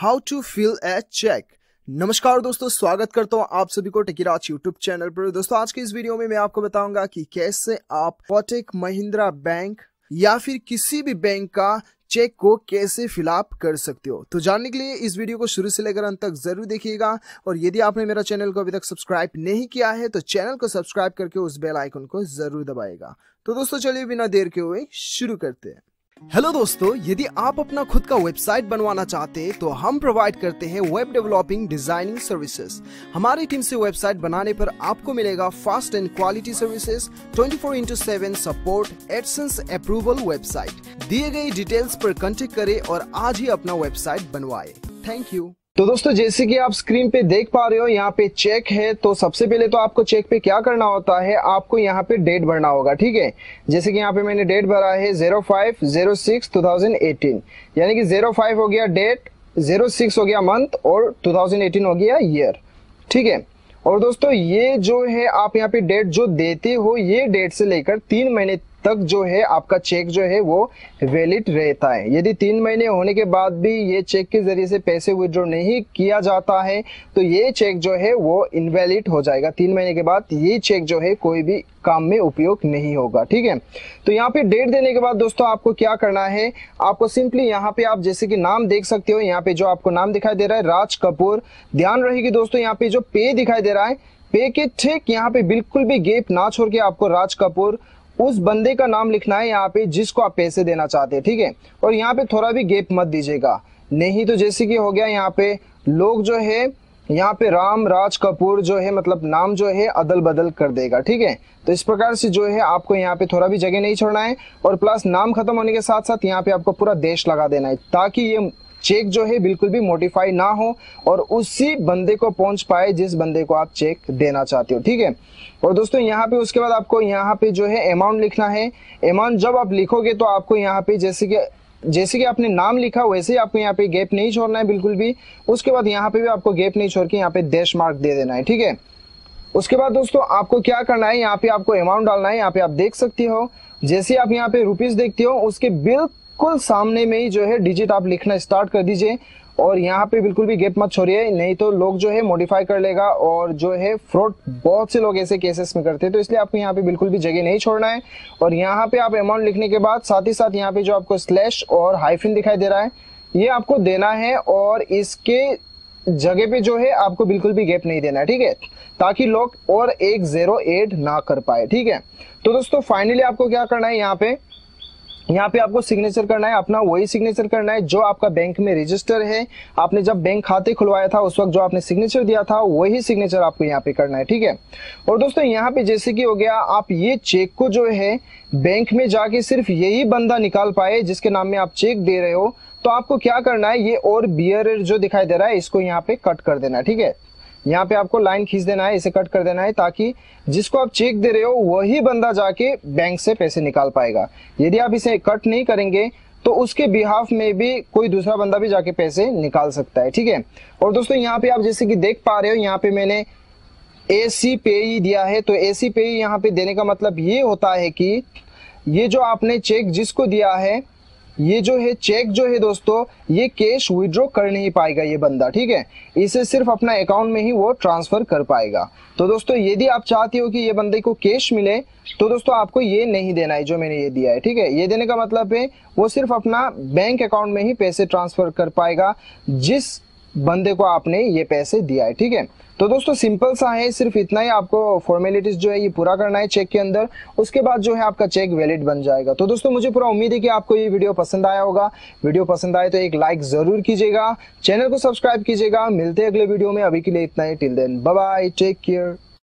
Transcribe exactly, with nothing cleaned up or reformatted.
How to fill a cheque. नमस्कार दोस्तों, स्वागत करता हूं आप सभी को टेकीराज यूट्यूब चैनल पर। दोस्तों आज के इस वीडियो में मैं आपको बताऊंगा कि कैसे आप कोटक महिंद्रा बैंक या फिर किसी भी बैंक का चेक को कैसे फिलअप कर सकते हो। तो जानने के लिए इस वीडियो को शुरू से लेकर अंत तक जरूर देखिएगा। और यदि आपने मेरा चैनल को अभी तक सब्सक्राइब नहीं किया है तो चैनल को सब्सक्राइब करके उस बेल आइकन को जरूर दबाएगा। तो दोस्तों चलिए बिना देर के हुए शुरू करते हैं। हेलो दोस्तों, यदि आप अपना खुद का वेबसाइट बनवाना चाहते हैं तो हम प्रोवाइड करते हैं वेब डेवलपिंग डिजाइनिंग सर्विसेज। हमारी टीम से वेबसाइट बनाने पर आपको मिलेगा fast and quality services, twenty four into seven support, AdSense approval. Website दिए गए डिटेल्स पर कांटेक्ट करें और आज ही अपना वेबसाइट बनवाएं। Thank you. तो दोस्तों जैसे कि आप स्क्रीन पे देख पा रहे हो, यहाँ पे चेक है। तो सबसे पहले तो आपको चेक पे क्या करना होता है, आपको यहाँ पे डेट भरना होगा। ठीक है, जैसे कि यहाँ पे मैंने डेट भरा है zero five zero six two thousand eighteen, यानी कि जीरो फाइव हो गया डेट, जीरो सिक्स हो गया मंथ और टू थाउजेंड एटीन हो गया ईयर। ठीक है, और दोस्तों ये जो है आप यहाँ पे डेट जो देते हो, ये डेट से लेकर तीन महीने तक जो है आपका चेक जो है वो वैलिड रहता है। यदि तीन महीने होने के बाद भी ये चेक के जरिए से पैसे विड्रॉ नहीं किया जाता है तो ये चेक जो है वो इनवैलिड हो जाएगा। तीन महीने के बाद ये चेक जो है कोई भी काम में उपयोग नहीं होगा। ठीक है, तो यहाँ पे डेट देने के बाद दोस्तों आपको क्या करना है, आपको सिंपली यहाँ पे आप जैसे कि नाम देख सकते हो, यहाँ पे जो आपको नाम दिखाई दे रहा है राज कपूर। ध्यान रहेगी दोस्तों, यहाँ पे जो पे दिखाई दे रहा है, पे के ठीक यहाँ पे बिल्कुल भी गैप ना छोड़ के आपको राज कपूर उस बंदे का नाम लिखना है यहाँ पे जिसको आप पैसे देना चाहते हैं। ठीक है, और यहाँ पे थोड़ा भी गैप मत दीजिएगा, नहीं तो जैसे कि हो गया यहाँ पे लोग जो है यहाँ पे राम राज कपूर जो है मतलब नाम जो है अदल बदल कर देगा। ठीक है, तो इस प्रकार से जो है आपको यहाँ पे थोड़ा भी जगह नहीं छोड़ना है। और प्लस नाम खत्म होने के साथ साथ यहाँ पे आपको पूरा देश लगा देना है ताकि ये चेक जो है बिल्कुल भी मॉडिफाई ना हो और उसी बंदे को पहुंच पाए जिस बंदे को आप चेक देना चाहते हो। ठीक है, और दोस्तों यहाँ पे उसके बाद आपको यहाँ पे जो है अमाउंट लिखना है। अमाउंट जब आप लिखोगे तो आपको यहाँ पे जैसे कि जैसे कि आपने नाम लिखा वैसे ही आपको यहाँ पे गैप नहीं छोड़ना है बिल्कुल भी। उसके बाद यहाँ पे भी आपको गैप नहीं छोड़ के यहाँ पे डैश मार्क दे देना है। ठीक है, उसके बाद दोस्तों आपको क्या करना है, यहाँ पे आपको अमाउंट डालना है। यहाँ पे आप देख सकते हो, जैसे आप यहाँ पे रुपीज देखते हो उसके बिल्कुल सामने में ही जो है डिजिट आप लिखना स्टार्ट कर दीजिए। और यहाँ पे बिल्कुल भी गैप मत छोड़िए, नहीं तो लोग जो है मॉडिफाई कर लेगा और जो है फ्रॉड बहुत से लोग ऐसे केसेस में करते हैं। तो इसलिए आपको यहाँ पे बिल्कुल भी जगह नहीं छोड़ना है। और यहाँ पे आप अमाउंट लिखने के बाद साथ ही साथ यहाँ पे जो आपको स्लैश और हाइफिन दिखाई दे रहा है ये आपको देना है। और इसके जगह पे जो है आपको बिल्कुल भी गैप नहीं देना है। ठीक है, ताकि लोग और एक जीरो एड ना कर पाए। ठीक है, तो दोस्तों फाइनली आपको क्या करना है, यहाँ पे यहाँ पे आपको सिग्नेचर करना है, अपना वही सिग्नेचर करना है जो आपका बैंक में रजिस्टर है। आपने जब बैंक खाते खुलवाया था उस वक्त जो आपने सिग्नेचर दिया था वही सिग्नेचर आपको यहाँ पे करना है। ठीक है, और दोस्तों यहाँ पे जैसे कि हो गया, आप ये चेक को जो है बैंक में जाके सिर्फ यही बंदा निकाल पाए जिसके नाम में आप चेक दे रहे हो। तो आपको क्या करना है, ये और बियर जो दिखाई दे रहा है इसको यहाँ पे कट कर देना है। ठीक है, यहाँ पे आपको लाइन खींच देना है, इसे कट कर देना है ताकि जिसको आप चेक दे रहे हो वही बंदा जाके बैंक से पैसे निकाल पाएगा। यदि आप इसे कट नहीं करेंगे तो उसके बिहाफ में भी कोई दूसरा बंदा भी जाके पैसे निकाल सकता है। ठीक है, और दोस्तों यहाँ पे आप जैसे कि देख पा रहे हो, यहाँ पे मैंने एसी पेई दिया है। तो एसी पेई यहाँ पे देने का मतलब ये होता है कि ये जो आपने चेक जिसको दिया है, ये जो है चेक जो है दोस्तों ये कैश विड्रॉ कर नहीं पाएगा ये बंदा। ठीक है, इसे सिर्फ अपना अकाउंट में ही वो ट्रांसफर कर पाएगा। तो दोस्तों यदि आप चाहते हो कि ये बंदे को कैश मिले तो दोस्तों आपको ये नहीं देना है जो मैंने ये दिया है। ठीक है, ये देने का मतलब है वो सिर्फ अपना बैंक अकाउंट में ही पैसे ट्रांसफर कर पाएगा जिस बंदे को आपने ये पैसे दिया है। ठीक है, तो दोस्तों सिंपल सा है, सिर्फ इतना ही आपको फॉर्मेलिटीज जो है ये पूरा करना है चेक के अंदर। उसके बाद जो है आपका चेक वैलिड बन जाएगा। तो दोस्तों मुझे पूरा उम्मीद है कि आपको ये वीडियो पसंद आया होगा। वीडियो पसंद आए तो एक लाइक जरूर कीजिएगा, चैनल को सब्सक्राइब कीजिएगा। मिलते हैं अगले वीडियो में, अभी के लिए इतना ही। Till then bye bye, take care.